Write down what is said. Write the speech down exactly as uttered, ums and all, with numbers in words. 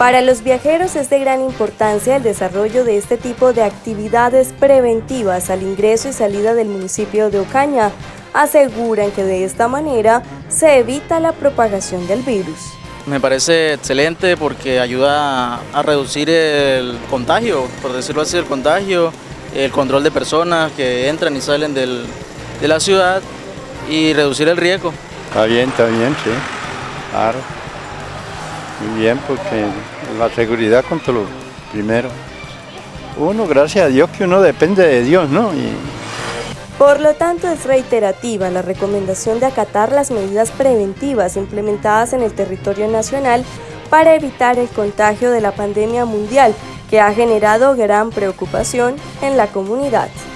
Para los viajeros es de gran importancia el desarrollo de este tipo de actividades preventivas al ingreso y salida del municipio de Ocaña. Aseguran que de esta manera se evita la propagación del virus. Me parece excelente porque ayuda a reducir el contagio, por decirlo así, el contagio, el control de personas que entran y salen del, de la ciudad y reducir el riesgo. Está bien, está bien, sí, claro. Muy bien, porque la seguridad contra lo primero. Uno, gracias a Dios, que uno depende de Dios, ¿no? Y... Por lo tanto, es reiterativa la recomendación de acatar las medidas preventivas implementadas en el territorio nacional para evitar el contagio de la pandemia mundial, que ha generado gran preocupación en la comunidad.